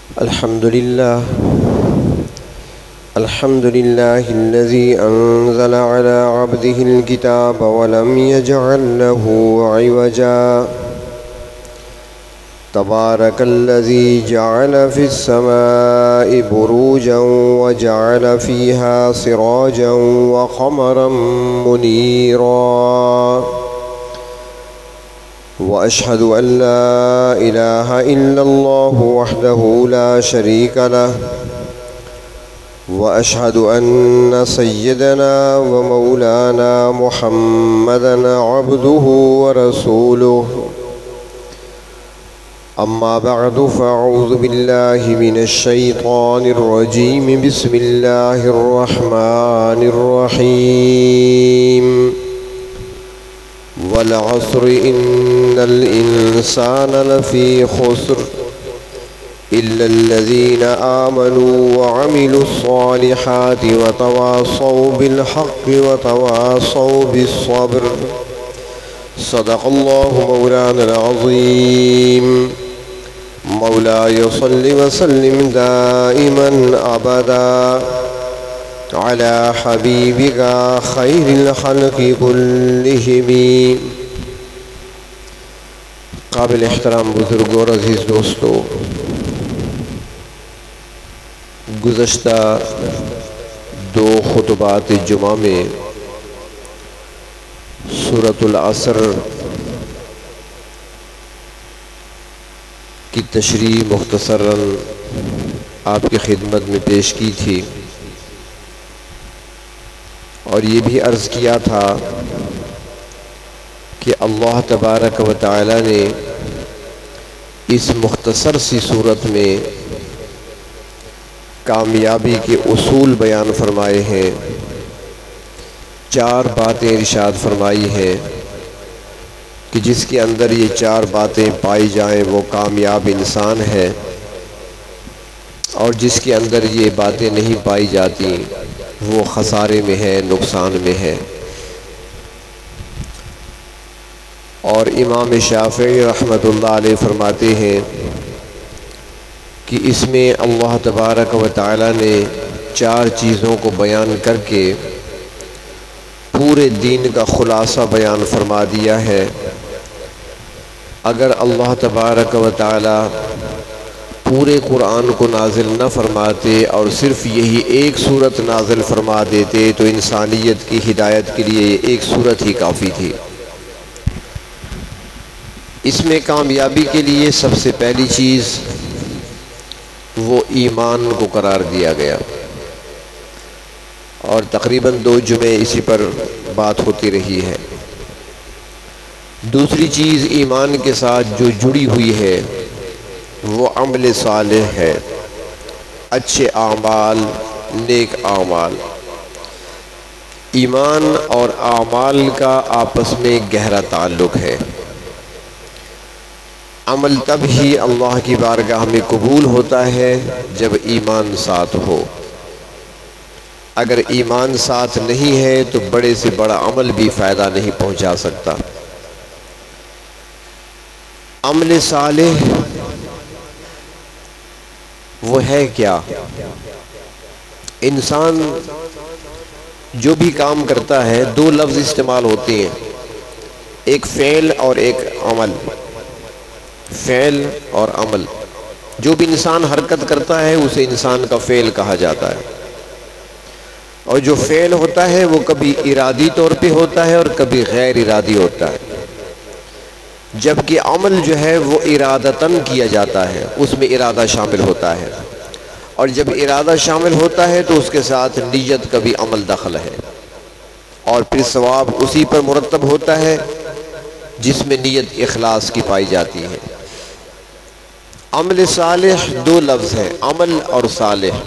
अल्हम्दुलिल्लाहिल्लज़ी अंज़ला अला अब्दिहिल किताब वलम यजअल लहू इवजा तबारकल्लज़ी जअल फिस्समाइ बुरूजन व जअल फ़ीहा सिराजन व क़मरन मुनीरा व अशहदु अल्ला इलाहा इल्लल्लाहु वहदहु ला शरीक लहु व अशहदु अन्न सय्यदना व मौलाना मुहम्मदन अब्दुहु व रसूलुहु अम्मा बअदु फ़अऊज़ु बिल्लाहि मिनश शैतानिर रजीम बिस्मिल्लाहिर रहमानिर रहीम वल अस्र इन्नल इंसाना लफ़ी खुस्र इल्लल्लज़ीना आमनू व अमिलुस्सालिहाति व तवासौ बिल हक़्क़ि व तवासौ बिस्सब्र सदक़ल्लाहु मौलानल अज़ीम मौलाय सल्लि व सल्लिम दाइमन अबदा अला हबीबिका खैरिल खल्क़ि कुल्लिहिम। काबिल एहतराम बुज़ुर्गों और अज़ीज़ दोस्तों, गुज़श्ता दो खुतबात जुमा में सूरतुल असर की तशरीह मुख्तसरन आपकी खिदमत में पेश की थी और ये भी अर्ज़ किया था कि अल्लाह तबारक व तआला ने इस मुख्तसर सी सूरत में कामयाबी के उसूल बयान फरमाए हैं। चार बातें इरशाद फरमाई हैं कि जिसके अंदर ये चार बातें पाई जाएं वो कामयाब इंसान है, और जिसके अंदर ये बातें नहीं पाई जाती वो खसारे में है, नुकसान में है। और इमाम शाफ़िई रहमतुल्लाह अलैह फरमाते हैं कि इसमें अल्लाह तबारक व तआला ने चार चीज़ों को बयान करके पूरे दीन का ख़ुलासा बयान फरमा दिया है। अगर अल्लाह तबारक व तआला पूरे कुरान को नाजिल न फरमाते और सिर्फ़ यही एक सूरत नाजिल फरमा देते तो इंसानियत की हिदायत के लिए एक सूरत ही काफ़ी थी। इसमें कामयाबी के लिए सबसे पहली चीज़ वो ईमान को करार दिया गया, और तकरीबन 2 जुमे इसी पर बात होती रही है। दूसरी चीज़ ईमान के साथ जो जुड़ी हुई है वो अमल सालेह है, अच्छे आमाल, नेक आमाल। ईमान और आमाल का आपस में गहरा ताल्लुक़ है। अमल तब ही अल्लाह की बारगाह में कबूल होता है जब ईमान साथ हो। अगर ईमान साथ नहीं है तो बड़े से बड़ा अमल भी फ़ायदा नहीं पहुंचा सकता। अमल सालेह वो है क्या? इंसान जो भी काम करता है, 2 लफ्ज़ इस्तेमाल होते हैं, एक फ़ेल और एक अमल। फ़ेल और अमल, जो भी इंसान हरकत करता है उसे इंसान का फ़ेल कहा जाता है। और जो फ़ेल होता है वो कभी इरादी तौर पे होता है और कभी गैर इरादी होता है, जबकि अमल जो है वो इरादतन किया जाता है, उसमें इरादा शामिल होता है। और जब इरादा शामिल होता है तो उसके साथ नीयत का भी अमल दखल है, और फिर सवाब उसी पर मुरतब होता है जिसमें नीयत इखलास की पाई जाती है। अमल सालेह 2 लफ्ज़ हैं, अमल और सालेह।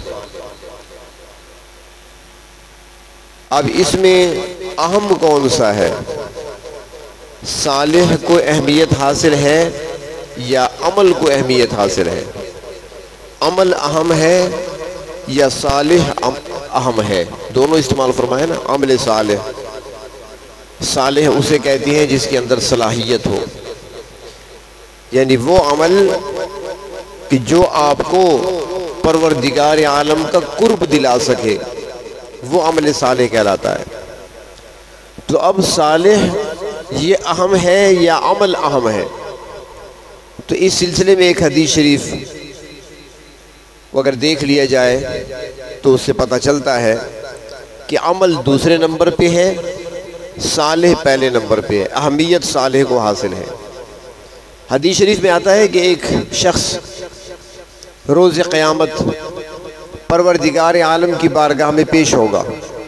अब इसमें अहम कौन सा है? सालेह को अहमियत हासिल है या अमल को अहमियत हासिल है? अमल अहम है या सालेह अहम है? दोनों इस्तेमाल फरमाए ना। अमल सालेह, सालेह उसे कहती हैं जिसके अंदर सलाहियत हो, यानी वो अमल कि जो आपको परवरदिगार आलम का कुर्ब दिला सके, वो अमल सालेह कहलाता है। तो अब सालेह ये अहम है या अमल अहम है? तो इस सिलसिले में एक हदीस शरीफ को अगर देख लिया जाए तो उससे पता चलता है कि अमल दूसरे नंबर पे है, सालेह पहले नंबर पे है। अहमियत सालेह को हासिल है। हदीस शरीफ में आता है कि एक शख्स रोज़ क़यामत परवरदिगार आलम की बारगाह में पेश होगा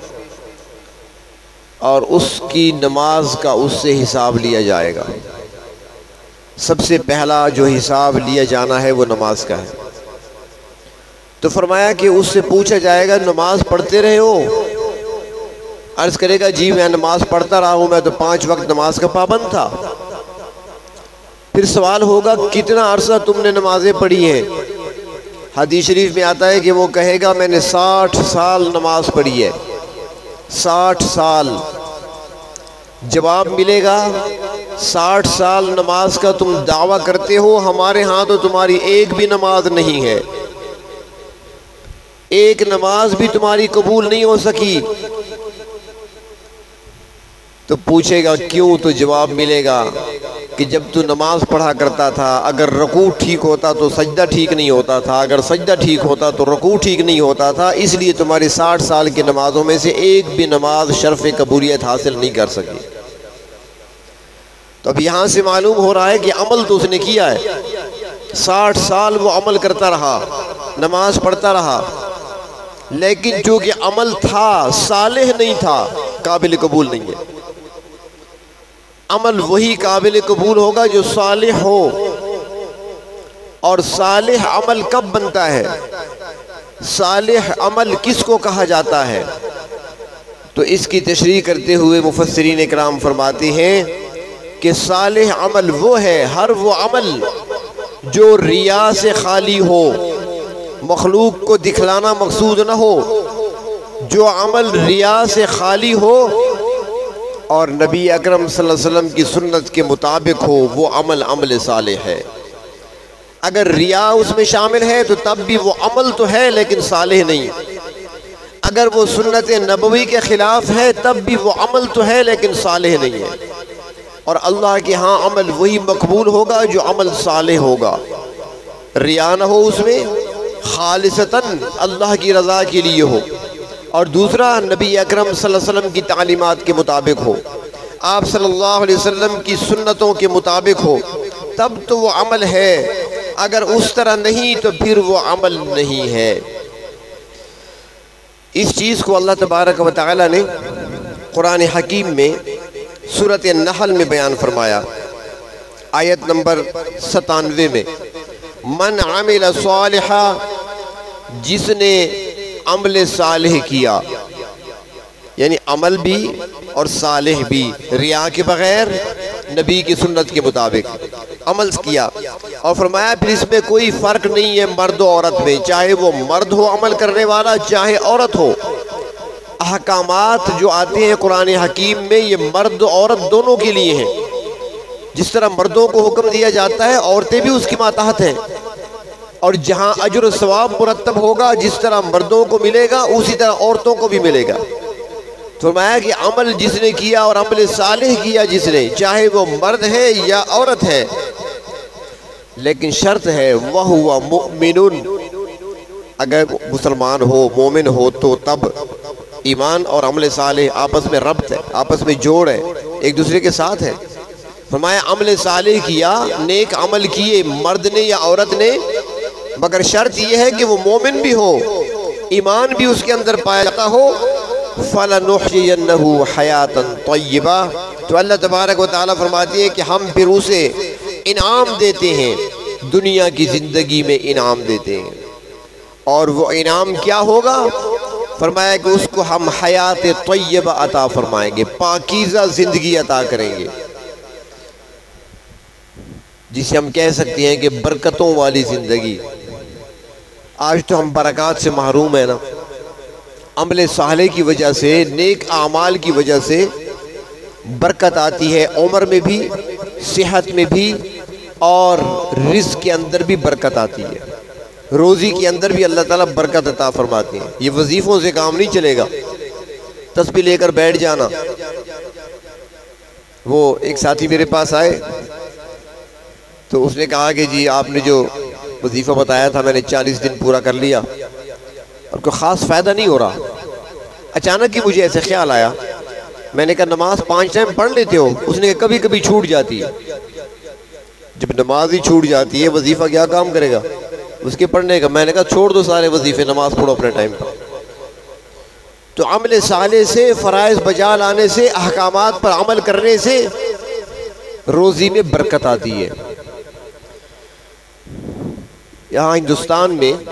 और उसकी नमाज का उससे हिसाब लिया जाएगा। सबसे पहला जो हिसाब लिया जाना है वो नमाज का है। तो फरमाया कि उससे पूछा जाएगा, नमाज पढ़ते रहे हो? अर्ज़ करेगा, जी मैं नमाज पढ़ता रहा हूँ, मैं तो 5 वक्त नमाज का पाबंद था। फिर सवाल होगा, कितना अरसा तुमने नमाजें पढ़ी हैं? हदीस शरीफ में आता है कि वो कहेगा, मैंने 60 साल नमाज पढ़ी है। 60 साल। जवाब मिलेगा, 60 साल नमाज का तुम दावा करते हो, हमारे यहाँ तो तुम्हारी एक भी नमाज नहीं है, एक नमाज भी तुम्हारी कबूल नहीं हो सकी। तो पूछेगा क्यों? तो जवाब मिलेगा कि जब तू नमाज पढ़ा करता था, अगर रकू ठीक होता तो सजदा ठीक नहीं होता था, अगर सजदा ठीक होता तो रकू ठीक नहीं होता था, इसलिए तुम्हारी 60 साल की नमाजों में से एक भी नमाज शर्फ कबूलियत हासिल नहीं कर सकी। तो अब यहाँ से मालूम हो रहा है कि अमल तो उसने किया है। 60 साल वो अमल करता रहा, नमाज पढ़ता रहा, लेकिन जो कि अमल था सालेह नहीं था, काबिल कबूल नहीं है। अमल वही काबिल कबूल होगा जो सालेह हो। और सालेह अमल कब बनता है? सालेह अमल किसको कहा जाता है? तो इसकी तशरीह करते हुए मुफस्सिरीन इकराम फरमाते हैं कि सालेह अमल वो है, हर वो अमल जो रिया से खाली हो, मखलूक को दिखलाना मकसूद न हो। जो अमल रिया से खाली हो और नबी अकरम सल्लल्लाहु अलैहि वसल्लम की सुन्नत के मुताबिक हो, वो अमल अमल सालेह है। अगर रिया उसमें शामिल है तो तब भी वो अमल तो है लेकिन सालेह नहीं। अगर वो सुन्नत नबवी के ख़िलाफ़ है तब भी वो अमल तो है लेकिन सालेह नहीं है। और अल्लाह के यहाँ अमल वही मकबूल होगा जो अमल सालेह होगा, रिया न हो उसमें, खालिसतन अल्लाह की रज़ा के लिए हो। और दूसरा, नबी अकरम सल्लल्लाहु अलैहि वसल्लम की तालीमात के मुताबिक हो, आप सल्लल्लाहु अलैहि वसल्लम की सुन्नतों के मुताबिक हो, तब तो वो अमल है। अगर उस तरह नहीं तो फिर वो अमल नहीं है। इस चीज़ को अल्लाह तबारक व तआला ने कुरान हकीम में सूरत नहल में बयान फरमाया, आयत नंबर 97 में, मन आमिल सालिहा, जिसने अमल सालेह किया, यानी अमल भी और सालेह भी, रिया के बगैर नबी की सुन्नत के मुताबिक अमल किया। और फरमाया फिर इसमें कोई फ़र्क नहीं है मर्द और औरत में, चाहे वो मर्द हो अमल करने वाला, चाहे औरत हो। अहकामात जो आते हैं कुरान हकीम में, ये मर्द औरत दोनों के लिए हैं। जिस तरह मर्दों को हुक्म दिया जाता है, औरतें भी उसकी मातहत हैं। और जहाँ अजर सवाब मुरत्तब होगा, जिस तरह मर्दों को मिलेगा उसी तरह औरतों को भी मिलेगा। फरमाया कि अमल जिसने किया और अमल सालेह किया जिसने, चाहे वो मर्द है या औरत है, लेकिन शर्त है वह हुआ मुमिनुन, अगर मुसलमान हो, मोमिन हो, तो तब ईमान और अमल सालेह आपस में रब्त है, आपस में जोड़ है, एक दूसरे के साथ है। फरमाया अमल सालेह किया, नेक अमल किए मर्द ने या औरत ने, मगर शर्त यह है कि वो मोमिन भी हो, ईमान भी उसके अंदर पाया जाता हो। फलनुहयिन्नहु हयातन तय्यबा, तो अल्लाह तबारक व तआला फरमाती है कि हम फिर उसे इनाम देते हैं, दुनिया की ज़िंदगी में इनाम देते हैं। और वो इनाम क्या होगा? फरमाया कि उसको हम हयात तय्यबा अता फरमाएंगे, पाकीज़ा ज़िंदगी अता करेंगे, जिसे हम कह सकते हैं कि बरकतों वाली ज़िंदगी। आज तो हम बरकत से महरूम है ना, अमल सालेह की वजह से, नेक आमाल की वजह से बरकत आती है, उम्र में भी, सेहत में भी, और रिज़्क़ के अंदर भी बरकत आती है। रोज़ी के अंदर भी अल्लाह ताला बरकत अता फरमाती है। ये वजीफ़ों से काम नहीं चलेगा, तस्बीह लेकर बैठ जाना। वो एक साथी मेरे पास आए तो उसने कहा कि जी आपने जो वजीफ़ा बताया था मैंने 40 दिन पूरा कर लिया और कोई ख़ास फ़ायदा नहीं हो रहा। अचानक ही मुझे ऐसे ख्याल आया, मैंने कहा नमाज 5 टाइम पढ़ लेते हो? उसने कहा कभी कभी छूट जाती है। जब नमाज ही छूट जाती है वजीफ़ा क्या काम करेगा उसके पढ़ने का? मैंने कहा छोड़ दो सारे वजीफ़े, नमाज पढ़ो अपने टाइम पर। तो अमल साले से, फ़राइज़ बजा लाने से, अहकामात पर अमल करने से रोज़ी में बरकत आती है। यहाँ हिंदुस्तान में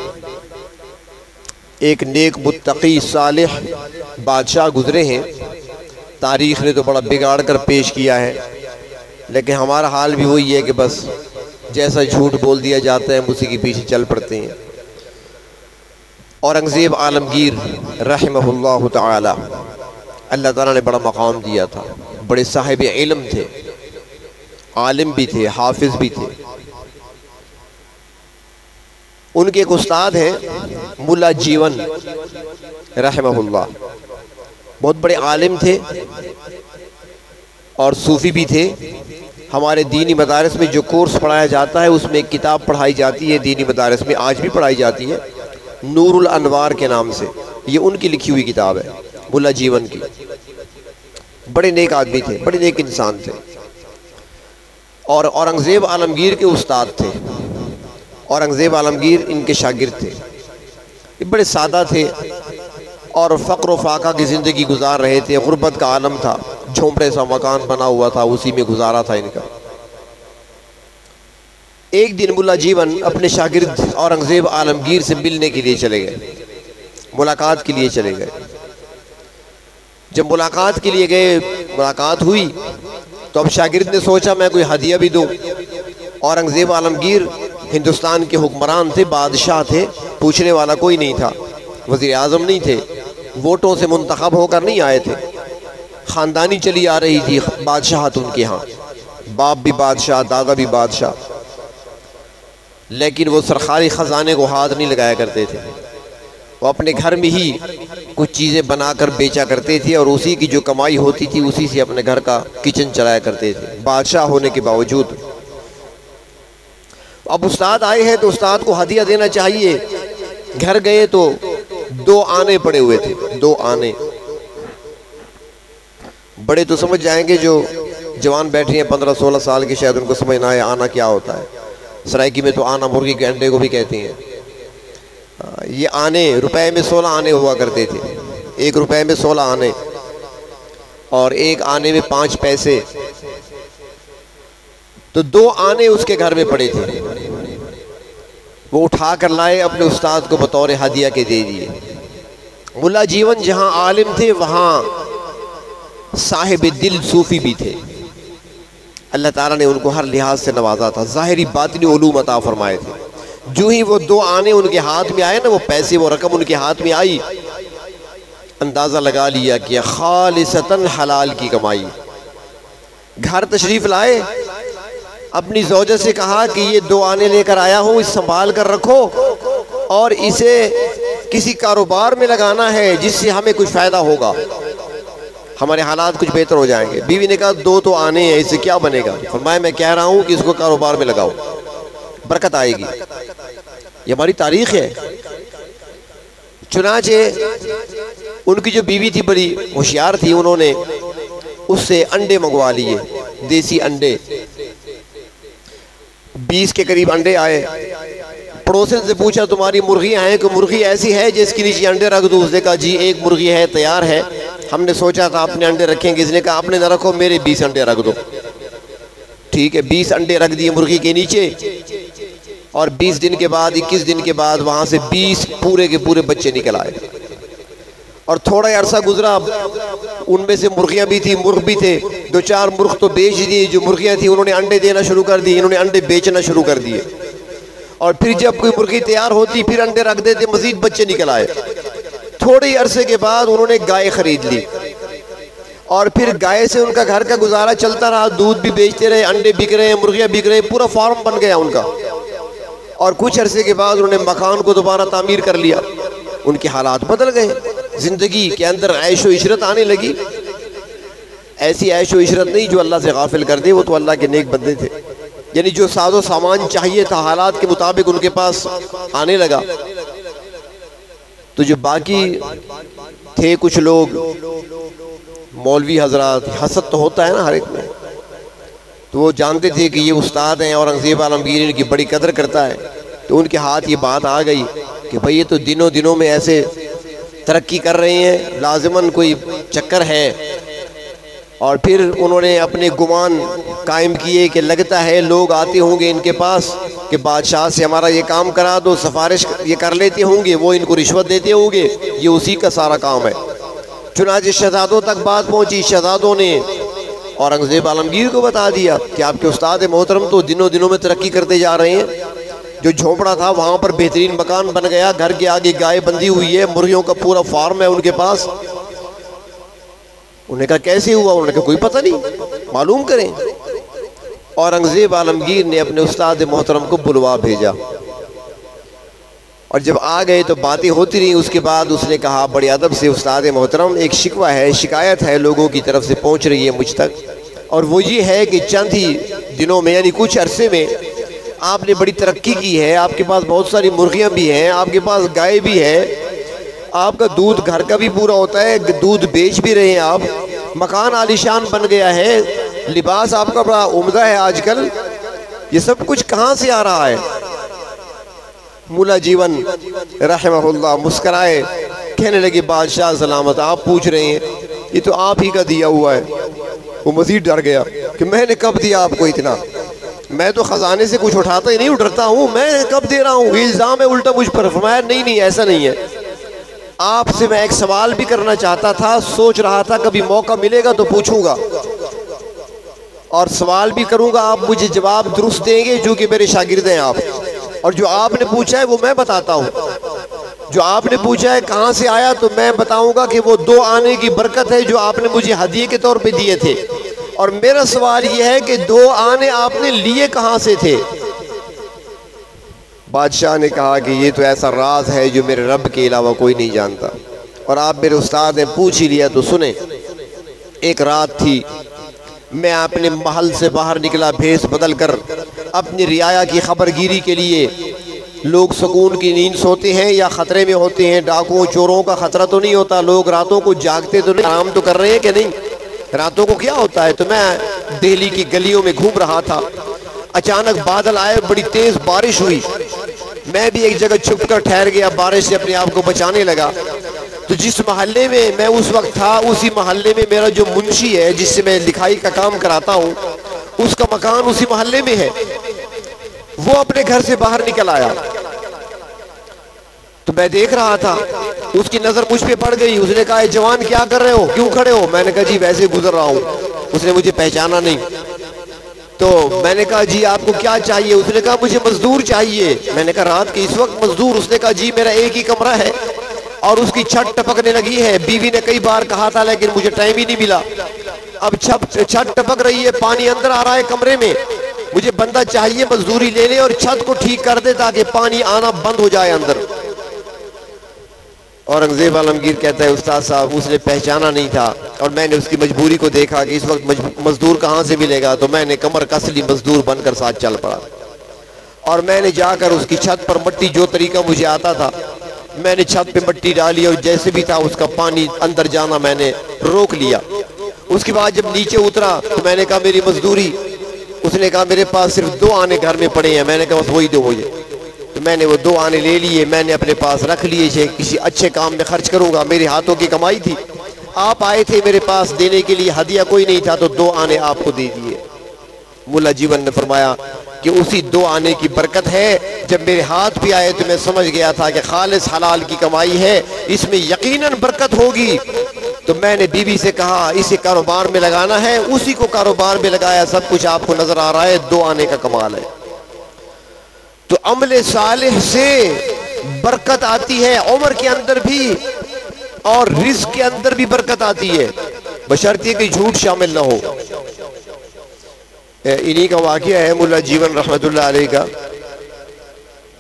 एक नेक मुत्तकी सालिह बादशाह गुजरे हैं, तारीख़ ने तो बड़ा बिगाड़ कर पेश किया है, लेकिन हमारा हाल भी वही है कि बस जैसा झूठ बोल दिया जाता है हम उसी के पीछे चल पड़ते हैं। औरंगज़ेब आलमगीर रहमहुल्लाह ताला, अल्लाह ताला ने बड़ा मकाम दिया था, बड़े साहिब इल्म थे, आलिम भी थे, हाफिज भी थे। उनके एक उस्ताद हैं मुल्ला जीवन रहमहुल्लाह, बहुत बड़े आलिम थे और सूफ़ी भी थे। हमारे दीनी मदारस में जो कोर्स पढ़ाया जाता है उसमें एक किताब पढ़ाई जाती है, दीनी मदारस में आज भी पढ़ाई जाती है, नूरुल अनवार के नाम से। ये उनकी लिखी हुई किताब है, मुल्ला जीवन की। बड़े नेक आदमी थे, बड़े नेक इंसान थे और औरंगज़ेब आलमगीर के उस्ताद थे। औरंगज़ेब आलमगीर इनके शागिर्द थे। ये बड़े सादा थे और फ़क्र फाका की ज़िंदगी गुजार रहे थे। गुर्बत का आलम था, झोंपड़े सा मकान बना हुआ था, उसी में गुजारा था इनका। एक दिन मुल्ला जीवन अपने शागिर्द औरंगज़ेब आलमगीर से मिलने के लिए चले गए, मुलाकात के लिए चले गए। जब मुलाकात के लिए गए, मुलाकात हुई तो अब शागिर्द ने सोचा मैं कोई हदिया भी दूँ। औरंगज़ेब आलमगीर हिंदुस्तान के हुक्मरान थे, बादशाह थे, पूछने वाला कोई नहीं था, वज़ीर आज़म नहीं थे, वोटों से मुंतखब होकर नहीं आए थे। ख़ानदानी चली आ रही थी बादशाहत उनके यहाँ, बाप भी बादशाह, दादा भी बादशाह, लेकिन वो सरकारी ख़जाने को हाथ नहीं लगाया करते थे। वो अपने घर में ही कुछ चीज़ें बनाकर बेचा करते थे और उसी की जो कमाई होती थी उसी से अपने घर का किचन चलाया करते थे, बादशाह होने के बावजूद। अब उस्ताद आए हैं तो उस्ताद को हदिया देना चाहिए। घर गए तो 2 आने पड़े हुए थे, 2 आने। बड़े तो समझ जाएंगे, जो जवान बैठे हैं 15-16 साल के, शायद उनको समझ ना आए आना क्या होता है। सराइकी में तो आना मुर्गी के अंडे को भी कहते हैं। ये आने रुपए में 16 आने हुआ करते थे, 1 रुपए में 16 आने और 1 आने में 5 पैसे। तो 2 आने उसके घर में पड़े थे, वो उठा कर लाए, अपने उस्ताद को बतौर हदिया के दे दिए। मुल्ला जीवन जहाँ आलिम थे वहाँ साहिब दिल सूफ़ी भी थे। अल्लाह ताला ने उनको हर लिहाज से नवाजा था, ज़ाहिरी बातिनी उलूम अता फरमाए थे। जो ही वो 2 आने उनके हाथ में आए ना, वो पैसे, वो रकम उनके हाथ में आई, अंदाज़ा लगा लिया कि खालिसतन हलाल की कमाई। घर तशरीफ़ लाए, अपनी ज़ौजा से कहा कि ये 2 आने लेकर आया हूँ, इस संभाल कर रखो और इसे किसी कारोबार में लगाना है जिससे हमें कुछ फ़ायदा होगा, हमारे हालात कुछ बेहतर हो जाएंगे। बीवी ने कहा 2 तो आने हैं, इससे क्या बनेगा? फरमाया मैं कह रहा हूँ कि इसको कारोबार में लगाओ, बरकत आएगी। ये हमारी तारीख़ है। चुनाचे उनकी जो बीवी थी बड़ी होशियार थी, उन्होंने उससे अंडे मंगवा लिए, देसी अंडे। 20 के करीब अंडे आए। पड़ोसन से पूछा तुम्हारी मुर्गियाँ हैं कि मुर्गी ऐसी है जिसके नीचे अंडे रख दो? उसने कहा जी 1 मुर्गी है, तैयार है, हमने सोचा था अपने अंडे रखेंगे। इसने कहा आपने ना रखो, मेरे 20 अंडे रख दो। ठीक है, 20 अंडे रख दिए मुर्गी के नीचे और 20 दिन के बाद, 21 दिन के बाद वहाँ से 20 पूरे के पूरे बच्चे निकल आए। और थोड़ा अरसा गुजरा, उनमें से मुर्गियाँ भी थी, मुर्ग भी थे। 2-4 मुर्ग तो बेच दिए, जो मुर्गियाँ थी उन्होंने अंडे देना शुरू कर दिए, इन्होंने अंडे बेचना शुरू कर दिए। और फिर जब कोई मुर्गी तैयार होती फिर अंडे रख देते, मजीद बच्चे निकल आए। थोड़े अरसे के बाद उन्होंने गाय खरीद ली और फिर गाय से उनका घर का गुजारा चलता रहा, दूध भी बेचते रहे, अंडे बिक रहे, मुर्गियाँ बिक रहे, पूरा फार्म बन गया उनका। और कुछ अरसे के बाद उन्होंने मकान को दोबारा तामीर कर लिया। उनके हालात बदल गए, जिंदगी के अंदर ऐशो इशरत आने लगी। ऐसी ऐशो इशरत नहीं जो अल्लाह से गाफिल कर दे, वो तो अल्लाह के नेक बंदे थे। यानी जो साजो सामान चाहिए था हालात के मुताबिक उनके पास आने लगा। तो जो बाकी थे कुछ लोग, मौलवी हजरात, हसद तो होता है ना हर एक में, तो वो जानते थे कि ये उस्ताद हैं, औरंगज़ेब आलमगीर इनकी बड़ी कदर करता है। तो उनके हाथ ये बात आ गई कि भाई ये तो दिनों दिनों में ऐसे तरक्की कर रहे हैं, लाजिमन कोई चक्कर है। और फिर उन्होंने अपने गुमान कायम किए कि लगता है लोग आते होंगे इनके पास कि बादशाह से हमारा ये काम करा दो, सिफारिश ये कर लेते होंगे, वो इनको रिश्वत देते होंगे, ये उसी का सारा काम है। चुनांचे शहजादों तक बात पहुंची। शहजादों ने औरंगज़ेब आलमगीर को बता दिया कि आपके उस्ताद मोहतरम तो दिनों दिनों में तरक्की करते जा रहे हैं। जो झोंपड़ा था वहाँ पर बेहतरीन मकान बन गया, घर के आगे गाय बंधी हुई है, मुर्गियों का पूरा फार्म है उनके पास। उन्होंने कहा कैसे हुआ? उन्होंने कहा कोई पता नहीं, मालूम करें। औरंगज़ेब आलमगीर ने अपने उस्ताद मोहतरम को बुलवा भेजा और जब आ गए तो बातें होती रही। उसके बाद उसने कहा बड़े अदब से, उस्ताद मोहतरम एक शिकवा है, शिकायत है लोगों की तरफ से पहुंच रही है मुझ तक, और वो ये है कि चंद ही दिनों में यानी कुछ अरसे में आपने बड़ी तरक्की की है, आपके पास बहुत सारी मुर्गियाँ भी हैं, आपके पास गाय भी है, आपका दूध घर का भी पूरा होता है, दूध बेच भी रहे हैं आप, मकान आलीशान बन गया है, लिबास आपका बड़ा उम्दा है आजकल, ये सब कुछ कहाँ से आ रहा है? मुला जीवन रहमहुल्लाह मुस्कराए, कहने लगे बादशाह सलामत, आप पूछ रहे हैं, ये तो आप ही का दिया हुआ है। वो मजीद डर गया कि मैंने कब दिया आपको इतना, मैं तो खजाने से कुछ उठाता ही नहीं, उठता हूँ, मैं कब दे रहा हूँ? इल्ज़ाम है उल्टा मुझ पर। फरमाया नहीं नहीं ऐसा नहीं है, आपसे मैं एक सवाल भी करना चाहता था, सोच रहा था कभी मौका मिलेगा तो पूछूंगा और सवाल भी करूंगा, आप मुझे जवाब दुरुस्त देंगे जो कि मेरे शागिर्द हैं आप, और जो आपने पूछा है वो मैं बताता हूँ। जो आपने पूछा है कहाँ से आया तो मैं बताऊंगा कि वो 2 आने की बरकत है जो आपने मुझे हदिये के तौर पे दिए थे, और मेरा सवाल ये है कि 2 आने आपने लिए कहाँ से थे? बादशाह ने कहा कि ये तो ऐसा राज है जो मेरे रब के अलावा कोई नहीं जानता, और आप मेरे उस्ताद ने पूछ ही लिया तो सुने। एक रात थी, मैं अपने महल से बाहर निकला भेष बदल कर अपनी रियाया की खबरगिरी के लिए। लोग सुकून की नींद सोते हैं या ख़तरे में होते हैं, डाकुओं चोरों का ख़तरा तो नहीं होता, लोग रातों को जागते तो नहीं, आराम तो कर रहे हैं कि नहीं, रातों को क्या होता है। तो मैं दिल्ली की गलियों में घूम रहा था, अचानक बादल आए, बड़ी तेज़ बारिश हुई, मैं भी एक जगह छुप कर ठहर गया, बारिश से अपने आप को बचाने लगा। तो जिस मोहल्ले में मैं उस वक्त था, उसी मोहल्ले में मेरा जो मुंशी है जिससे मैं लिखाई का काम कराता हूँ, उसका मकान उसी मोहल्ले में है। वो अपने घर से बाहर निकल आया तो मैं देख रहा था, उसकी नज़र मुझ पे पड़ गई। उसने कहा जवान क्या कर रहे हो, क्यों खड़े हो? मैंने कहा जी वैसे गुजर रहा हूँ। उसने मुझे पहचाना नहीं, तो मैंने कहा जी आपको क्या चाहिए? उसने कहा मुझे मजदूर चाहिए। मैंने कहा रात के इस वक्त मजदूर? उसने कहा जी मेरा एक ही कमरा है और उसकी छत टपकने लगी है, बीवी ने कई बार कहा था लेकिन मुझे टाइम ही नहीं मिला। अब छत टपक रही है, पानी अंदर आ रहा है कमरे में, मुझे बंदा चाहिए मजदूरी ले ले और छत को ठीक कर दे ताकि पानी आना बंद हो जाए अंदर। औरंगज़ेब आलमगीर कहता है उस्ताद साहब उसने पहचाना नहीं था और मैंने उसकी मजबूरी को देखा कि इस वक्त मजदूर कहाँ से मिलेगा, तो मैंने कमर कस ली, मजदूर बनकर साथ चल पड़ा और मैंने जाकर उसकी छत पर मट्टी, जो तरीका मुझे आता था, मैंने छत पे मट्टी डाली और जैसे भी था उसका पानी अंदर जाना मैंने रोक लिया। उसके बाद जब नीचे उतरा तो मैंने कहा मेरी मजदूरी। उसने कहा मेरे पास सिर्फ 2 आने घर में पड़े हैं। मैंने कहा बस वही दो मुझे। तो मैंने वो 2 आने ले लिए, मैंने अपने पास रख लिए, किसी अच्छे काम में खर्च करूंगा, मेरे हाथों की कमाई थी। आप आए थे मेरे पास देने के लिए, हदिया कोई नहीं था, तो 2 आने आपको दे दिए। मुल्ला जीवन ने फरमाया कि उसी 2 आने की बरकत है, जब मेरे हाथ पे आए तो मैं समझ गया था कि खालिस हलाल की कमाई है, इसमें यकीनन बरकत होगी। तो मैंने बीवी से कहा इसे कारोबार में लगाना है, उसी को कारोबार में लगाया। सब कुछ आपको नजर आ रहा है, 2 आने का कमाल है। तो अमले सालिह से बरकत आती है, उम्र के अंदर भी और रिज़्क़ के अंदर भी बरकत आती है, बशर्ते कि झूठ शामिल ना हो। इन्हीं का वाक़या है मुल्ला जीवन रहमतुल्लाह अलैह का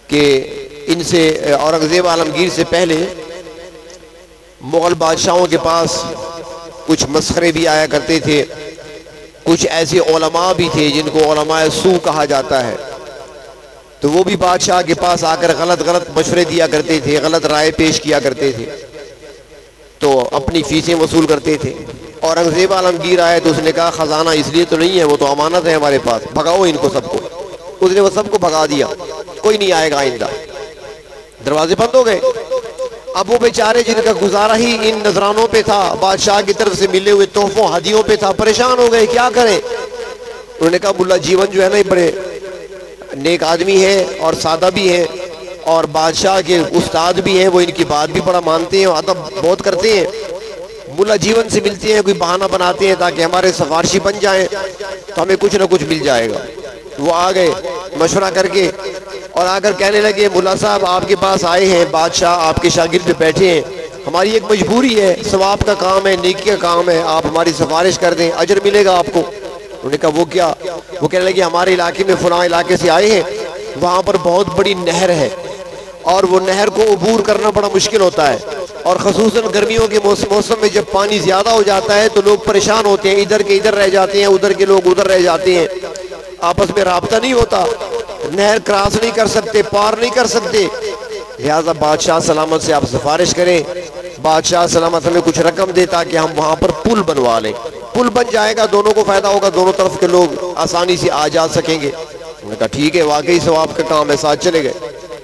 कि इनसे औरंगज़ेब आलमगीर से पहले मुग़ल बादशाहों के पास कुछ मसखरे भी आया करते थे, कुछ ऐसे उलमा भी थे जिनको उलमाए सू कहा जाता है, तो वो भी बादशाह के पास आकर गलत गलत मशवरे दिया करते थे, गलत राय पेश किया करते थे, तो अपनी फीसें वसूल करते थे। औरंगज़ेब आलमगीर आए तो उसने कहा ख़जाना इसलिए तो नहीं है, वो तो अमानत है हमारे पास, भगाओ इनको सबको। उसने वो सबको भगा दिया, कोई नहीं आएगा आइंदा। दरवाजे बंद हो गए। अब वो बेचारे जिनका गुजारा ही इन नजरानों पे था, बादशाह की तरफ से मिले हुए तोहफों हदियों पे था, परेशान हो गए, क्या करें। उन्होंने कहा मुल्ला जीवन जो है ना, ये बड़े नेक आदमी है और सादा भी है और बादशाह के उस्ताद भी हैं, वो इनकी बात भी बड़ा मानते हैं, अदब बहुत करते हैं। मुल्ला जीवन से मिलते हैं, कोई बहाना बनाते हैं ताकि हमारे सिफारशी बन जाएं, तो हमें कुछ ना कुछ मिल जाएगा। वो आ गए मशवरा करके और आकर कहने लगे मुल्ला साहब आपके पास आए हैं, बादशाह आपके शागिर्द पे बैठे हैं, हमारी एक मजबूरी है, सवाब का काम है, नेकी का काम है, आप हमारी सिफारिश कर दें, अजर मिलेगा आपको। उन्होंने कहा वो क्या। वो कहने लगे हमारे इलाके में फलां इलाके से आए हैं, वहाँ पर बहुत बड़ी नहर है और वो नहर को अबूर करना बड़ा मुश्किल होता है, और ख़ुसूसन गर्मियों के मौसम में जब पानी ज़्यादा हो जाता है तो लोग परेशान होते हैं, इधर के इधर रह जाते हैं, उधर के लोग उधर रह जाते हैं, आपस में राब्ता नहीं होता, नहर क्रॉस नहीं कर सकते, पार नहीं कर सकते। लिहाजा बादशाह सलामत से आप सिफारिश करें, बादशाह सलामत हमें कुछ रकम दे ताकि हम वहाँ पर पुल बनवा लें, पुल बन जाएगा, दोनों को फ़ायदा होगा, दोनों तरफ के लोग आसानी से आ जा सकेंगे। उन्होंने कहा ठीक है, वाकई सवाब का काम है, साथ चले गए।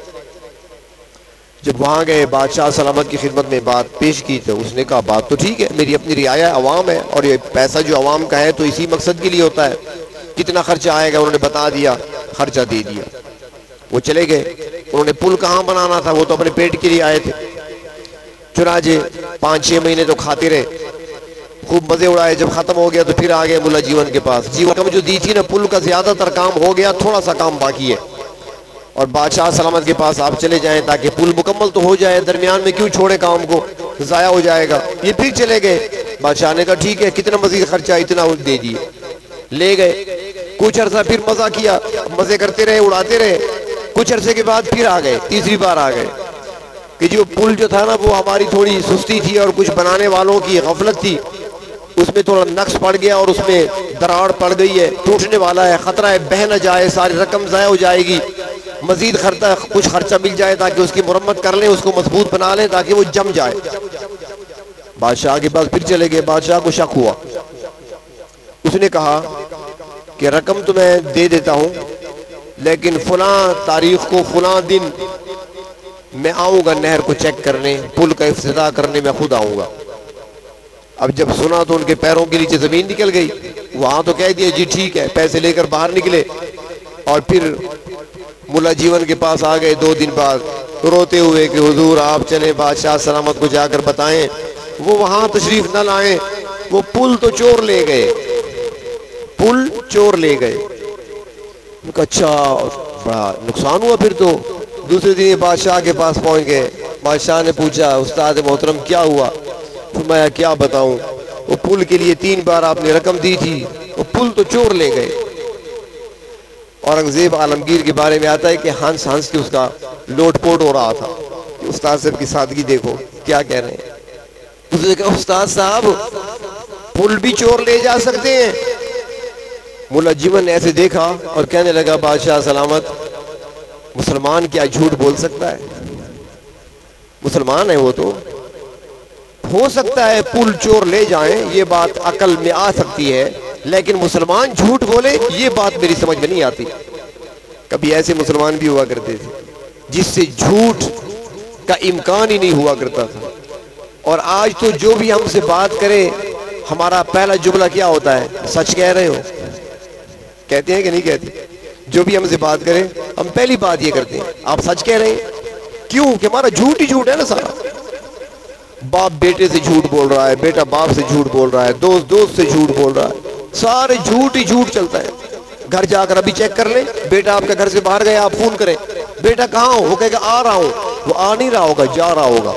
जब वहाँ गए बादशाह सलामत की खिदमत में बात पेश की तो उसने कहा बात तो ठीक है, मेरी अपनी रियाया अवाम है और ये पैसा जो अवाम का है तो इसी मकसद के लिए होता है, कितना खर्चा आएगा उन्होंने बता दिया, खर्चा दे दिया, वो चले गए। उन्होंने पुल कहाँ बनाना था, वो तो अपने पेट के लिए आए थे। चुनाचे 5-6 महीने तो खाते रहे, खूब मजे उड़ाए, जब खत्म हो गया तो फिर आ गए मुल्ला जीवन के पास। जीवन रकम जो दी थी ना, पुल का ज्यादातर काम हो गया, थोड़ा सा काम बाकी है और बादशाह सलामत के पास आप चले जाएं ताकि पुल मुकम्मल तो हो जाए, दरमियान में क्यों छोड़े काम को, जाया हो जाएगा। ये फिर चले गए। बादशाह ने कहा ठीक है, कितना मजीद खर्चा, इतना दे दिए, ले गए। कुछ अरसा फिर मजा किया, मजे करते रहे, उड़ाते रहे। कुछ अरसे के बाद फिर आ गए, तीसरी बार आ गए कि जो पुल जो था ना वो हमारी थोड़ी सुस्ती थी और कुछ बनाने वालों की गफलत थी, उसमें थोड़ा नक्श पड़ गया और उसमें दरार पड़ गई है, टूटने वाला है, खतरा है बह न जाए, सारी रकम ज़ाया हो जाएगी, मजीद कुछ खर्चा मिल जाए ताकि उसकी मुरम्मत कर लें, उसको मजबूत बना लें ताकि वो जम जाए। बादशाह के पास फिर चले गए। बादशाह को शक हुआ, उसने कहा कि रकम तो मैं दे देता हूं, लेकिन फलां तारीख को फलां दिन मैं आऊंगा नहर को चेक करने, पुल का इफ्तिताह करने मैं खुद आऊंगा। अब जब सुना तो उनके पैरों के नीचे जमीन निकल गई। वहां तो कह दिया जी ठीक है, पैसे लेकर बाहर निकले और फिर मुल्ला जीवन के पास आ गए 2 दिन बाद रोते हुए कि हुजूर आप चले बादशाह सलामत को जाकर बताएं, वो वहां तशरीफ न लाए, वो पुल तो चोर ले गए, पुल चोर ले गए। अच्छा, बड़ा नुकसान हुआ फिर तो। दूसरे दिन बादशाह के पास पहुंच गए। बादशाह ने पूछा उस्ताद मोहतरम क्या हुआ। मैं क्या बताऊं, वो पुल के लिए 3 बार आपने रकम दी थी, वो पुल तो चोर ले गए। औरंगजेब आलमगीर के बारे में आता है कि हंस हंस के उसका लोटपोट हो रहा था। उस्ताद साहब की सादगी देखो, क्या कह रहे हैं। उसने कहा उस्ताद साहब पुल भी चोर ले जा सकते हैं। मुल्ला जीवन ने ऐसे देखा और कहने लगा बादशाह सलामत, मुसलमान क्या झूठ बोल सकता है, मुसलमान है वो तो, हो सकता है पुल चोर ले जाएं, ये बात अकल में आ सकती है, लेकिन मुसलमान झूठ बोले ये बात मेरी समझ में नहीं आती। कभी ऐसे मुसलमान भी हुआ करते थे जिससे झूठ का इम्कान ही नहीं हुआ करता था। और आज तो जो भी हमसे बात करे हमारा पहला जुमला क्या होता है, सच कह रहे हो, कहते हैं कि नहीं कहते। जो भी हमसे बात करे हम पहली बात ये करते हैं आप सच कह रहे हैं, क्यों कि हमारा झूठ ही झूठ है ना सारा। बाप बेटे से झूठ बोल रहा है, बेटा बाप से झूठ बोल रहा है, दोस्त दोस्त से झूठ बोल रहा है, सारे झूठ ही झूठ चलता है। घर जाकर अभी चेक कर ले, बेटा आपका घर से बाहर गया, आप फोन करें बेटा कहाँ हो, वो कहेगा आ रहा हूं, वो आ नहीं रहा होगा, जा रहा होगा,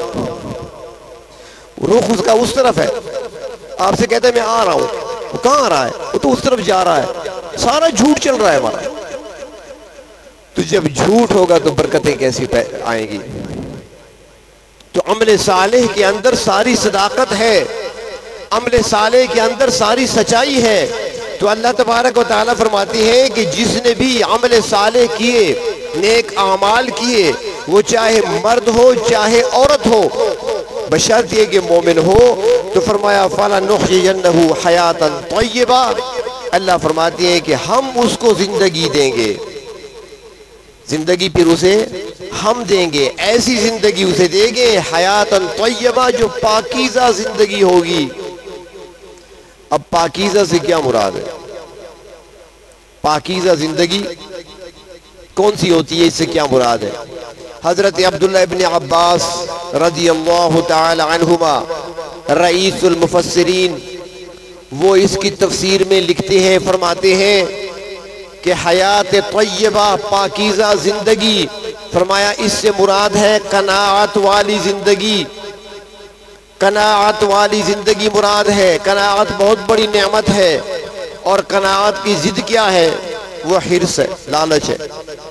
रुख उसका उस तरफ है। आपसे कहते हैं मैं आ रहा हूं, वो कहाँ आ रहा है, वो तो उस तरफ जा रहा है, सारा झूठ चल रहा है हमारा। तो जब झूठ होगा तो बरकतें कैसी आएंगी। तो अमल सालेह के अंदर सारी सदाकत है, अमल सालेह के अंदर सारी सच्चाई है। तो अल्लाह तबारक व तआला फरमाती है कि जिसने भी अमल सालेह किए, नेक अमाल किए, वो चाहे मर्द हो चाहे औरत हो, बशर्त ये कि मोमिन हो, तो फरमाया फलनुहयियन्नहु हयातन तय्यबा, अल्लाह फरमाती है कि हम उसको जिंदगी देंगे, जिंदगी फिर उसे हम देंगे, ऐसी जिंदगी उसे देंगे हयातन तय्यबा, जो पाकीज़ा जिंदगी होगी। अब पाकीज़ा से क्या मुराद है? पाकीज़ा जिंदगी कौन सी होती है, इससे क्या मुराद है? हजरत अब्दुल्लाह इब्न अब्बास रज़ियल्लाहु तआला अन्हुमा रईसुल मुफस्सिरीन, वो इसकी तफसीर में लिखते हैं, फरमाते हैं कि हयात तय्यबा पाकीज़ा जिंदगी, फरमाया इससे मुराद है कनाअत वाली जिंदगी, कनाअत वाली जिंदगी मुराद है। कनाअत बहुत बड़ी नेमत है, और कनाअत की जिद क्या है? वो हिर्स है, लालच है।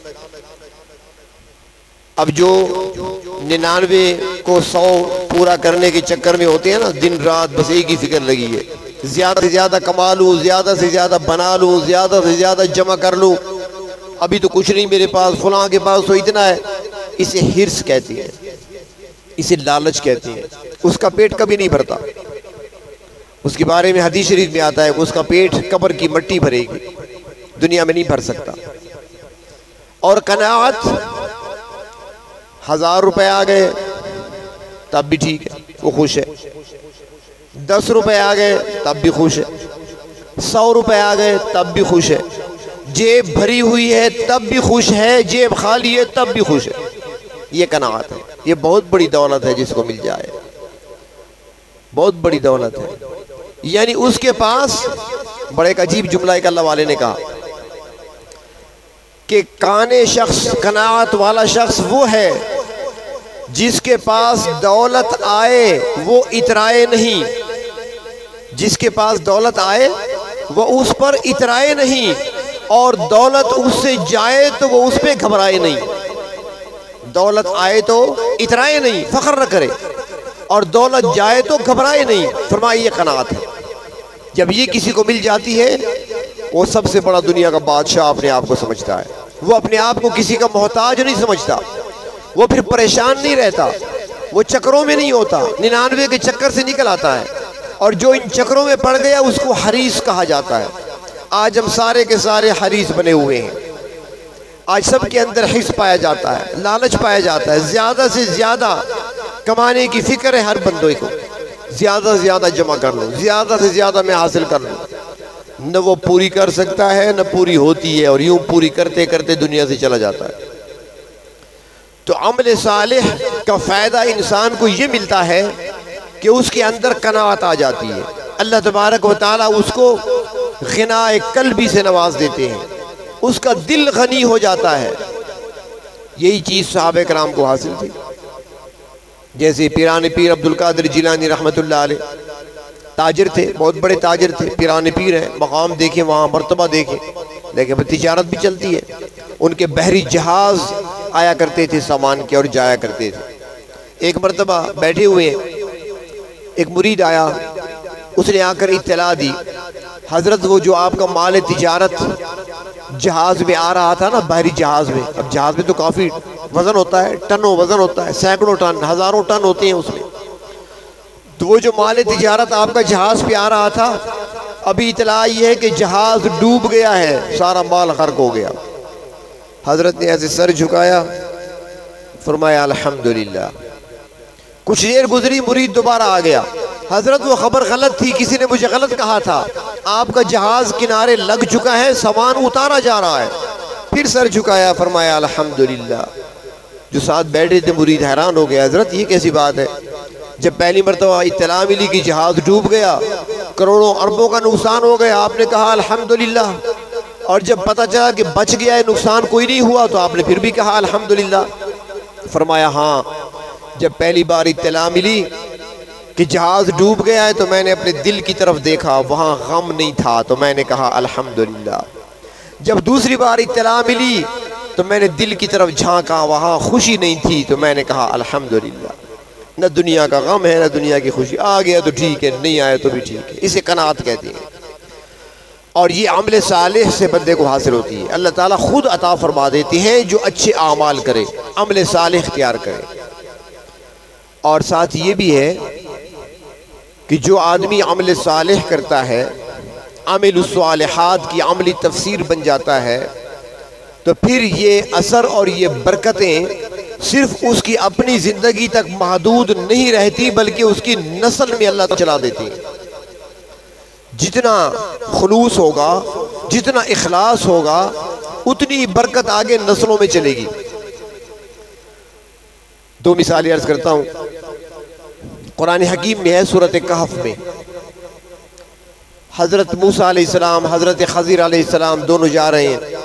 अब जो 99 को 100 पूरा करने के चक्कर में होते हैं ना, दिन रात बस एक ही फिक्र लगी है, ज्यादा से ज्यादा कमा लूं, ज्यादा से ज्यादा बना लूं, ज्यादा से ज्यादा जमा कर लूं, अभी तो कुछ नहीं मेरे पास, फलां के पास तो इतना है। इसे हिर्स कहती है, इसे लालच कहती है। उसका पेट कभी नहीं भरता। उसके बारे में हदीस शरीफ में आता है कि उसका पेट कब्र की मिट्टी भरेगी, दुनिया में नहीं भर सकता। और कनाअत, 1000 रुपए आ गए तब भी ठीक है, वो खुश है। 10 रुपए आ गए तब भी खुश है। 100 रुपए आ गए तब भी खुश है। जेब भरी हुई है तब भी खुश है, जेब खाली है तब भी खुश है। ये कनाअत है, ये बहुत बड़ी दौलत है जिसको मिल जाए, बहुत बड़ी दौलत है। यानी उसके पास, बड़े एक अजीब जुमला एक अल्लाह वाले ने कहा कि काने शख्स, कनाअत वाला शख्स वो है जिसके पास दौलत आए वो इतराए नहीं, जिसके पास दौलत आए वो उस पर इतराए नहीं, और दौलत उससे जाए तो वो उस पर घबराए नहीं। दौलत आए तो इतराए नहीं, फख्र न करे, और दौलत जाए तो घबराए नहीं। फरमाइए ये कनाअत है। जब ये किसी को मिल जाती है, वो सबसे बड़ा दुनिया का बादशाह अपने आप को समझता है। वो अपने आप को किसी का मोहताज नहीं समझता, वो फिर परेशान नहीं रहता, वो चक्करों में नहीं होता, 99 के चक्कर से निकल आता है। और जो इन चक्करों में पड़ गया उसको हरीस कहा जाता है। आज हम सारे के सारे हरीस बने हुए हैं। आज सबके अंदर हिस्स पाया जाता है, लालच पाया जाता है, ज्यादा से ज्यादा कमाने की फिक्र है हर बंदे को, ज्यादा से ज्यादा जमा कर लूं, ज्यादा से ज्यादा मैं हासिल कर लूं। न वो पूरी कर सकता है न पूरी होती है, और यूं पूरी करते करते दुनिया से चला जाता है। तो अमल सालेह का फायदा इंसान को ये मिलता है कि उसके अंदर कनाअत आ जाती है। अल्लाह तबारक व तआला उसको ग़िनाए क़ल्बी से नवाज देते हैं, उसका दिल गनी हो जाता है। यही चीज़ सहाबे कराम को हासिल थी। जैसे पीरान पीर अब्दुल कादिर जिलानी रहमतुल्लाह अलैह ताजिर थे, बहुत बड़े ताजिर थे, पीरान पीर हैं, मकाम देखें, वहाँ मर्तबा देखें, लेकिन तिजारत भी चलती है। उनके बहरी जहाज़ आया करते थे सामान के, और जाया करते थे। एक मर्तबा बैठे हुए एक मुरीद आया, उसने आकर इत्तला दी, हजरत वो जो आपका माल तिजारत जहाज में आ रहा था ना, बहरी जहाज में, अब जहाज में तो काफ़ी वज़न होता है, टनों वज़न होता है, सैकड़ों टन, हज़ारों टन होते हैं उसमें। तो वो जो माल तिजारत आपका जहाज पे आ रहा था, अभी इत्तला आई है कि जहाज डूब गया है, सारा माल गर्क हो गया। हजरत ने ऐसे सर झुकाया, फरमाया अल्हम्दुलिल्लाह। कुछ देर गुजरी, मुरीद दोबारा आ गया, हजरत वो खबर गलत थी, किसी ने मुझे गलत कहा था, आपका जहाज किनारे लग चुका है, सामान उतारा जा रहा है। फिर सर झुकाया, फरमाया अल्हम्दुलिल्लाह। जो साथ बैठे थे मुरीद हैरान हो गया, हजरत ये कैसी बात है? जब पहली मरतबा इत्तला मिली कि जहाज डूब गया, करोड़ों अरबों का नुकसान हो गया, आपने कहा अल्हम्दुलिल्लाह, और जब पता चला कि बच गया है, नुकसान कोई नहीं हुआ, तो आपने फिर भी कहा अल्हम्दुलिल्लाह। फरमाया हाँ, जब पहली बार इत्तला मिली कि जहाज डूब गया है, तो मैंने अपने दिल की तरफ देखा, वहाँ गम नहीं था, तो मैंने कहा अल्हम्दुलिल्लाह। जब दूसरी बार इत्तला मिली तो मैंने दिल की तरफ झांका, वहाँ खुशी नहीं थी, तो मैंने कहा अल्हम्दुलिल्लाह, न दुनिया का गम है न दुनिया की खुशी, आ गया तो ठीक है, नहीं आया तो भी ठीक है। इसे कनात कहती है। और ये अमल सालेह से बंदे को हासिल होती है। अल्लाह ताला खुद अता फरमा देते हैं जो अच्छे आमाल करे, अमल सालेह इख्तियार करे। और साथ ये भी है कि जो आदमी अमल सालेह करता है, अमलुस सालिहात की अमली तफसीर बन जाता है, तो फिर ये असर और ये बरकतें सिर्फ उसकी अपनी ज़िंदगी तक महदूद नहीं रहती, बल्कि उसकी नस्ल में अल्लाह चला देती है। जितना खुलूस होगा, जितना इखलास होगा, उतनी बरकत आगे नस्लों में चलेगी। दो मिसालें अर्ज करता हूँ। कुरान हकीम में है, सूरत कहफ में हज़रत मूसा अलैहिस्सलाम, हज़रत खज़िर अलैहिस्सलाम दोनों जा रहे हैं।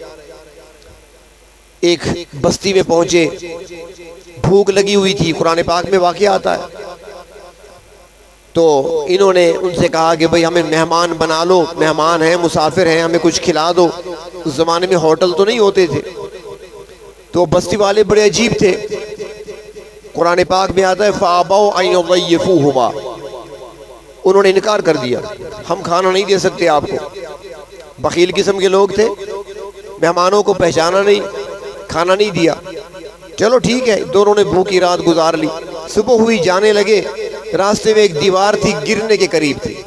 एक बस्ती में पहुंचे, भूख लगी हुई थी, कुरान पाक में वाक़या आता है। तो इन्होंने उनसे कहा कि भाई हमें मेहमान बना लो, मेहमान हैं, मुसाफिर हैं, हमें कुछ खिला दो। उस ज़माने में होटल तो नहीं होते थे। तो बस्ती वाले बड़े अजीब थे। कुरान पाक में आता है फ़अबौ अन युज़य्यिफ़ूहुमा, उन्होंने इनकार कर दिया, हम खाना नहीं दे सकते आपको। बखील किस्म के लोग थे, मेहमानों को पहचाना नहीं, खाना नहीं दिया। चलो ठीक है, दोनों ने भूखी रात गुजार ली। सुबह हुई, जाने लगे, रास्ते में एक दीवार थी, गिरने के करीब थी,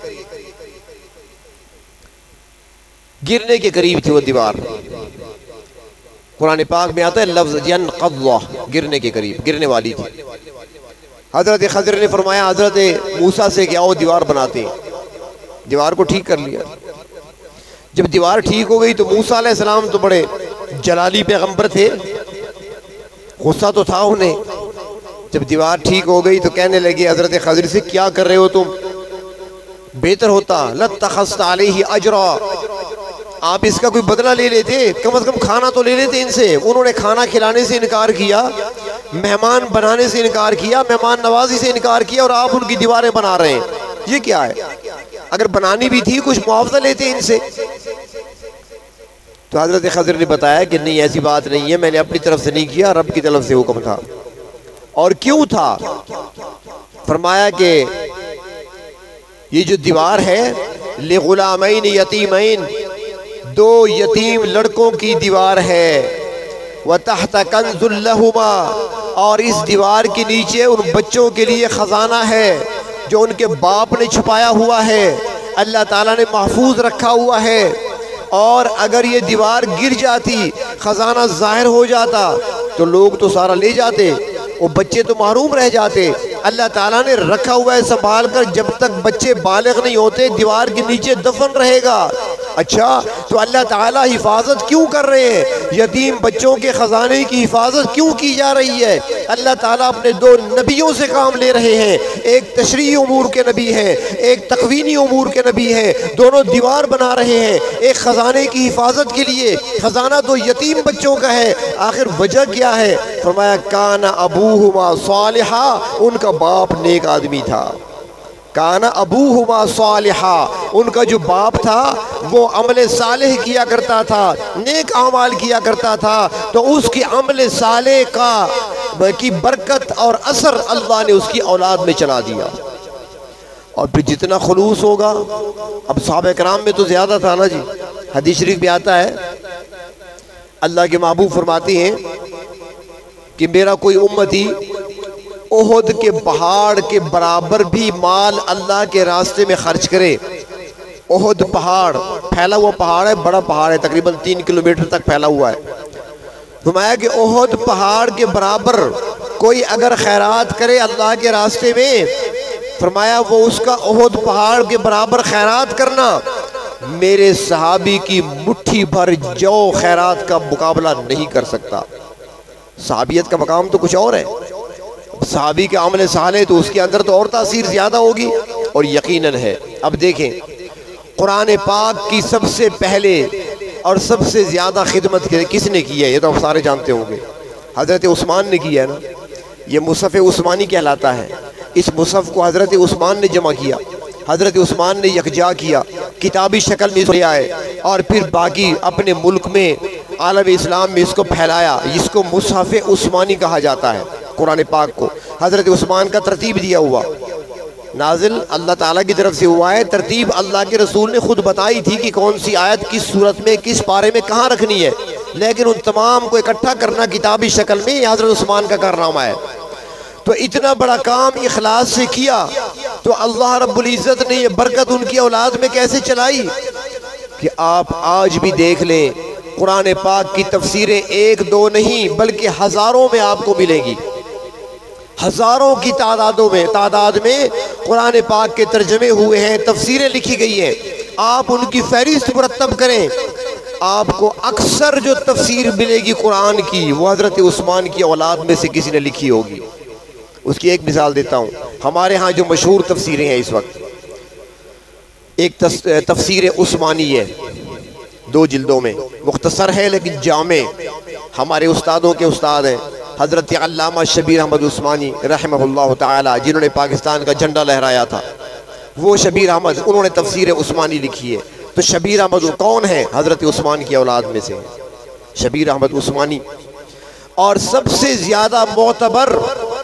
गिरने के करीब थी वो दीवार। कुरान पाक में आता है लफ्ज़ यनक़ज़्ज़ा, गिरने के करीब, गिरने वाली थी। हज़रत खज़र ने फरमाया हज़रत मूसा से कि आओ दीवार बनाते हैं। दीवार को ठीक कर लिया। जब दीवार ठीक हो गई तो मूसा अलैहिस्सलाम तो बड़े जलाली पैगंबर थे, गुस्सा तो था उन्हें। जब दीवार ठीक हो गई तो कहने लगे हज़रत खज़र से, क्या कर रहे हो तुम? बेहतर होता लत्तख़ज़्ता अलैहि अजरा, आप इसका कोई बदला ले लेते, कम से कम खाना तो ले लेते इनसे। उन्होंने खाना खिलाने से इनकार किया, मेहमान बनाने से इनकार किया, मेहमान नवाजी से इनकार किया, और आप उनकी दीवारें बना रहे हैं। ये क्या है? अगर बनानी भी थी कुछ मुआवजा लेते इनसे। तो हज़रत खज़र ने बताया कि नहीं, ऐसी बात नहीं है, मैंने अपनी तरफ से नहीं किया, रब की तरफ से हुक्म था। और क्यों था? फरमाया कि ये जो दीवार है लिग़ुलामैन यतीमैन, दो यतीम लड़कों की दीवार है। व तहत कंज़ुल लहुमा, और इस दीवार के नीचे उन बच्चों के लिए ख़जाना है जो उनके बाप ने छुपाया हुआ है, अल्लाह ताला ने महफूज रखा हुआ है। और अगर ये दीवार गिर जाती, ख़जाना ज़ाहिर हो जाता, तो लोग तो सारा ले जाते, वो बच्चे तो महरूम रह जाते। अल्लाह ताला ने रखा हुआ है संभाल कर, जब तक बच्चे बालिग नहीं होते दीवार के नीचे दफन रहेगा। अच्छा, तो अल्लाह ताला हिफाजत क्यों कर रहे हैं? यतीम बच्चों के ख़जाने की हिफाजत क्यों की जा रही है? अल्लाह ताला अपने दो नबियों से काम ले रहे हैं, एक तशरीई उमूर के नबी हैं, एक तकवीनी उमूर के नबी हैं। दोनों दीवार बना रहे हैं एक ख़जाने की हिफाजत के लिए। ख़जाना तो यतीम बच्चों का है, आखिर वजह क्या है? फरमाया काना अबूहुमा सालिहा, उनका बाप नेक आदमी था। काना अबूहुमा सालिहा, उनका जो बाप था वो अमल सालेह किया करता था, नेक अमाल किया करता था। तो उसकी अमल सालेह का की बरकत और असर अल्लाह ने उसकी औलाद में चला दिया। और फिर जितना खुलूस होगा, अब सहाबा किराम में तो ज़्यादा था ना जी। हदीस शरीफ में आता है, अल्लाह के महबूब फरमाती हैं कि मेरा कोई उम्मती ओहद के पहाड़ के बराबर भी माल अल्लाह के रास्ते में खर्च करे। ओहद पहाड़, फैला हुआ पहाड़ है, बड़ा पहाड़ है, तकरीबन 3 किलोमीटर तक फैला हुआ है। फरमाया कि ओहद पहाड़ के बराबर कोई अगर खैरात करे अल्लाह के रास्ते में, फरमाया वो उसका ओहद पहाड़ के बराबर खैरात करना मेरे सहाबी की मुट्ठी भर जौ खैरात का मुकाबला नहीं कर सकता। सहाबियत का मकाम तो कुछ और है। सहाबी के अमल साले तो उसके अंदर तो और तासीर ज़्यादा होगी। और यकीनन है, अब देखें, कुरान पाक की सबसे पहले और सबसे ज़्यादा खिदमत किसने की है? ये तो आप सारे जानते होंगे, हज़रत उस्मान ने किया है ना। ये मुसफ़ उस्मानी कहलाता है। इस मुसफ़ को हज़रत उस्मान ने जमा किया, हज़रत उस्मान ने यकजा किया, किताबी शक्ल में ले आए, और फिर बाकी अपने मुल्क में आलम इस्लाम में इसको फैलाया। इसको मुसहफ़ उस्मानी कहा जाता है। कुरान पाक को हज़रत उस्मान का तरतीब दिया हुआ, नाजिल अल्लाह ताला की तरफ से हुआ है। तरतीब अल्लाह के रसूल ने खुद बताई थी कि कौन सी आयत किस सूरत में किस पारे में कहाँ रखनी है, लेकिन उन तमाम को इकट्ठा करना किताबी शक्ल में हज़रत उस्मान का कारनामा है। तो इतना बड़ा काम इखलास से किया तो अल्लाह रब्बुल इज़्ज़त ने ये बरकत उनकी औलाद में कैसे चलाई कि आप आज भी देख लें, कुरान पाक की तफसीरें एक दो नहीं बल्कि हज़ारों में आपको मिलेंगी। हज़ारों की तादाद में कुरान पाक के तर्जमे हुए हैं, तफसीरें लिखी गई हैं। आप उनकी फहरिस्त मुरतब करें, आपको अक्सर जो तफसीर मिलेगी कुरान की वो हज़रत उस्मान की औलाद में से किसी ने लिखी होगी। उसकी एक मिसाल देता हूँ। हमारे यहाँ जो मशहूर तफसीरें हैं इस वक्त, एक तफसीर उस्मानी है, 2 जिल्दों में, मुख्तसर है लेकिन जामे। हमारे उस्तादों के उस्ताद हैं हज़रत अल्लामा शबीर अहमद उस्मानी रहमहुल्लाह ताला, जिन्होंने पाकिस्तान का झंडा लहराया था। वो शबीर अहमद, उन्होंने तफसीर उस्मानी लिखी है। तो शबीर अहमद कौन है? हज़रत उस्मान की औलाद में से शबीर अहमद उस्मानी। और सबसे ज़्यादा मोतबर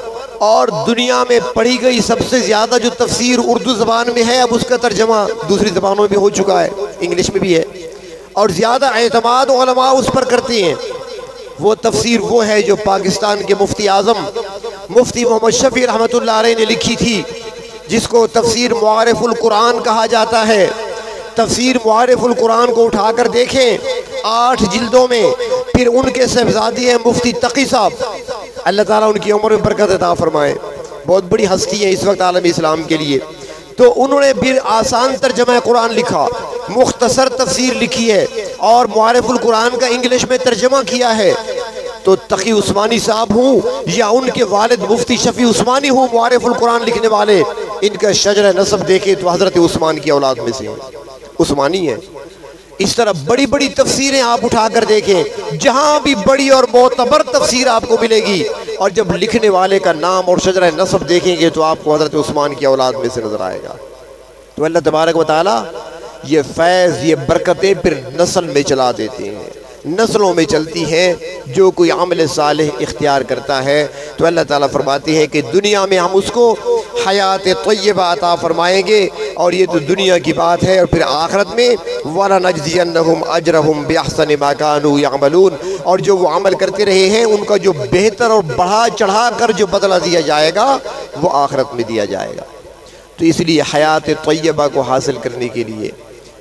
और दुनिया में पढ़ी गई सबसे ज़्यादा जो तफसीर उर्दू ज़बान में है, अब उसका तर्जमा दूसरी ज़बानों में भी हो चुका है, इंग्लिश में भी है, और ज़्यादा एतमाद उलमा उस पर करते हैं। वो तफसीर वो है जो पाकिस्तान के मुफ्ती आज़म मुफ्ती मोहम्मद शफ़ी रहमतुल्लाह अलैह ने लिखी थी, जिसको तफसीर मुआरिफुल कुरान कहा जाता है। तफसीर मुआरिफुल कुरान को उठाकर देखें, 8 जिल्दों में। फिर उनके साहबजादे हैं मुफ्ती तकी साहब, अल्लाह ताला उनकी उम्र में बरकत अता फरमाए, बहुत बड़ी हस्ती है इस वक्त आलम इस्लाम के लिए। तो उन्होंने फिर आसान तर्जमा कुरान लिखा, मुख्तसर तफसीर लिखी है और मुआरिफुल कुरान का इंग्लिश में तर्जमा किया है। तो तकी उस्मानी साहब हूँ या उनके वालिद मुफ्ती शफ़ी उस्मानी हूँ मुआरिफुल कुरान लिखने वाले, इनका शजर नसब देखे तो हज़रत उस्मान की औलाद में से उस्मानी है। इस तरह बड़ी बड़ी तफसीरें आप उठाकर देखें, जहाँ भी बड़ी और मोतबर तफसीर आपको मिलेगी, और जब लिखने वाले का नाम और शजर नसब देखेंगे तो आपको हज़रत उस्मान की औलाद में से नज़र आएगा। तो अल्लाह तबारक व तआला ये फैज़, ये बरकतें फिर नस्ल में चला देते हैं, नस्लों में चलती हैं। जो कोई अमल सालेह इख्तियार करता है तो अल्लाह ताला फरमाते हैं कि दुनिया में हम उसको हयात तय्यबा अता फरमाएंगे, और ये तो दुनिया की बात है। और फिर आखिरत में वला नजज़ियन्नहुम अजरहुम बिअहसनि मा कानू यअमलून, और जो वो अमल करते रहे हैं उनका जो बेहतर और बढ़ा चढ़ा कर जो बदला दिया जाएगा वो आखिरत में दिया जाएगा। तो इसलिए हयात तय्यबा को हासिल करने के लिए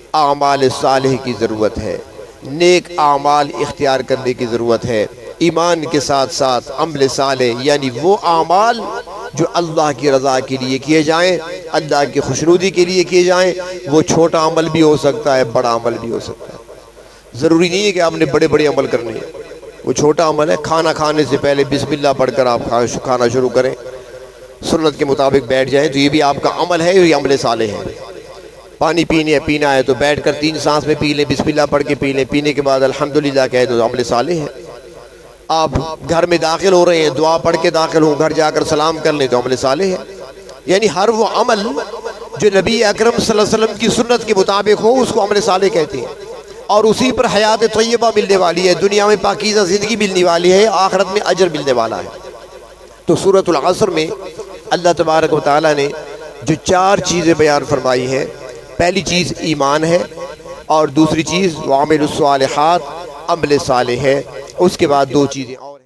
आमाल सालेह की ज़रूरत है, नेक आमाल इख्तियार करने की ज़रूरत है। ईमान के साथ साथ अमल सालेह यानी वो आमाल जो अल्लाह की रज़ा के लिए किए जाएं, अल्लाह की खुशनुदी के लिए किए जाएं। वो छोटा अमल भी हो सकता है, बड़ा अमल भी हो सकता है। ज़रूरी नहीं है कि आपने बड़े बड़े अमल करने हैं। वो छोटा अमल है, खाना खाने से पहले बिस्मिल्लाह पढ़कर आप खाना शुरू करें, सुन्नत के मुताबिक बैठ जाएं, तो ये भी आपका अमल है, ये अमल सालेह है। पानी पीना है तो बैठकर 3 सांस में पी लें, बिस्मिल्लाह पढ़ के पी लें, पीने के बाद अल्हम्दुलिल्लाह कहे तो अमल सालेह है। आप घर में दाखिल हो रहे हैं, दुआ पढ़ के दाखिल हो, घर जाकर सलाम कर लें तो अमल सालेह है। यानी हर वो अमल जो नबी अकरम सल्लल्लाहु अलैहि वसल्लम की सुन्नत के मुताबिक हो उसको अमल सालेह कहते हैं, और उसी पर हयात तय्यबा मिलने वाली है, दुनिया में पाकीज़ा ज़िंदगी मिलने वाली है, आखिरत में अजर मिलने वाला है। तो सूरतुल असर में अल्लाह तबारक व तआला ने जो 4 चीज़ें बयान फरमाई हैं, पहली चीज़ ईमान है, और दूसरी चीज़ वामिलुस्सालिहात अमल सालेह है, उसके बाद 2 चीज़ें और